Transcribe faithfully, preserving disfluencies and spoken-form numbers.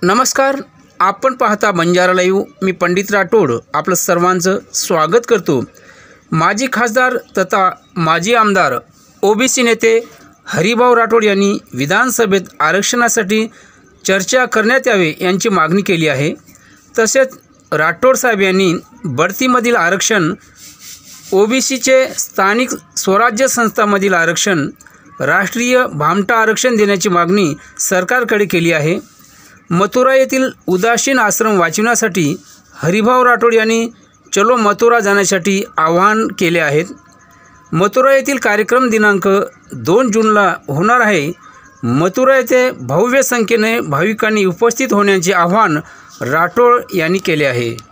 नमस्कार, आपण पाहता बंजारा लाईव्ह. मी पंडित राठोड आपलं सर्वांचं स्वागत करतो. माजी खासदार तथा माजी आमदार ओबीसी नेते हरिभाऊ राठोड यांनी विधानसभेत आरक्षणासाठी चर्चा करण्यात यावे यांची मागणी केली आहे. तसेच राठोड साहेब यांनी बढतीमधील आरक्षण, ओबीसीचे स्थानिक स्वराज्य संस्थांमधील आरक्षण, राष्ट्रीय भामटा आरक्षण देण्याची मागणी सरकारकडे केली आहे. मथुरा येथील उदासीन आश्रम वाचवण्यासाठी हरिभाऊ राठोड यांनी चलो मथुरा जाण्यासाठी आवाहन केले आहेत. मथुरा येथील कार्यक्रम दिनांक दोन जूनला होणार आहे. मथुरा येथे भव्य संख्येने भाविकांनी उपस्थित होण्याचे आवाहन राठोड यांनी केले आहे.